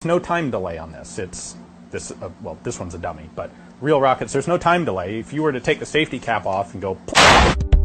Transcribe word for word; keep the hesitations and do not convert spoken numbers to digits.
no time delay on this. It's this. Uh, well, this one's a dummy, but real rockets, there's no time delay. If you were to take the safety cap off and go